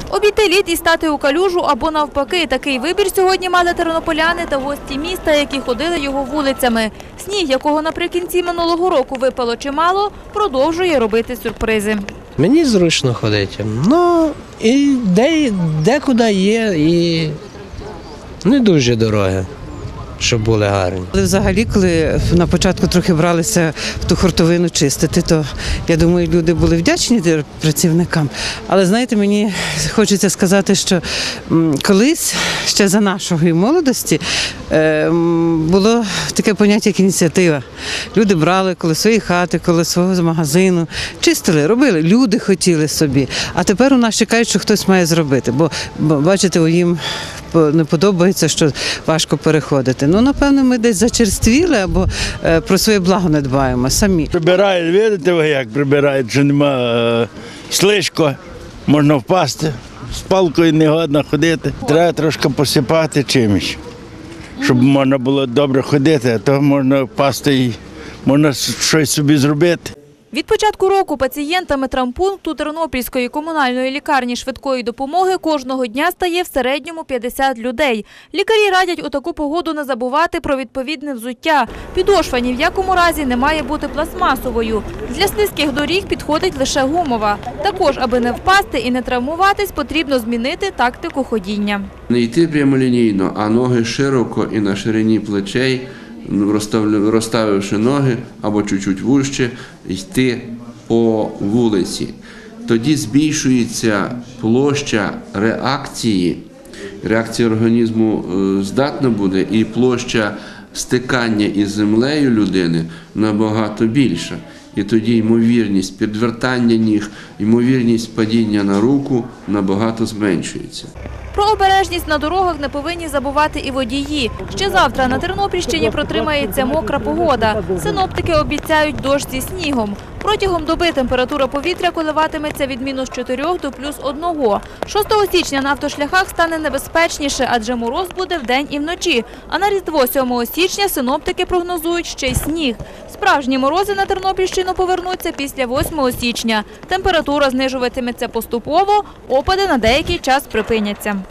Обійти лід і стати у калюжу або навпаки. Такий вибір сьогодні мали тернополяни та гості міста, які ходили його вулицями. Сніг, якого наприкінці минулого року випало чимало, продовжує робити сюрпризи. Мені зручно ходити. Ну, і декуди є, і не дуже дороге, щоб були гарні. Але взагалі, коли на початку трохи бралися в ту хуртовину чистити, то, я думаю, люди були вдячні працівникам. Але, знаєте, мені хочеться сказати, що колись, ще за нашої молодості, було таке поняття, як ініціатива. Люди брали коло своєї хати, коло свого магазину, чистили, робили, люди хотіли собі. А тепер у нас чекають, що хтось має зробити, бо бачите, їм не подобається, що важко переходити. Ну, напевно, ми десь зачерствіли або про своє благо не дбаємо самі. Прибирають, видите, як прибирають, що нема слизько, можна впасти, з палкою не годно ходити. Треба трошки посипати чимось, щоб можна було добре ходити, а то можна впасти і можна щось собі зробити. Від початку року пацієнтами травмпункту Тернопільської комунальної лікарні швидкої допомоги кожного дня стає в середньому 50 людей. Лікарі радять у таку погоду не забувати про відповідне взуття. Підошва ні в якому разі не має бути пластмасовою. Для слизьких доріг підходить лише гумова. Також, аби не впасти і не травмуватись, потрібно змінити тактику ходіння. Не йти прямолінійно, а ноги широко і на ширині плечей, розставивши ноги або чуть-чуть вужче, йти по вулиці. Тоді збільшується площа реакції, реакція організму здатна буде, і площа стикання із землею людини набагато більша. І тоді ймовірність підвертання ніг, ймовірність падіння на руку набагато зменшується. Про обережність на дорогах не повинні забувати і водії. Ще завтра на Тернопільщині протримається мокра погода. Синоптики обіцяють дощ зі снігом. Протягом доби температура повітря коливатиметься від -4 до +1. 6 січня на автошляхах стане небезпечніше, адже мороз буде вдень і вночі. А на Різдво 7 січня синоптики прогнозують ще й сніг. Справжні морози на Тернопільщину повернуться після 8 січня. Температура знижуватиметься поступово, опади на деякий час припиняться.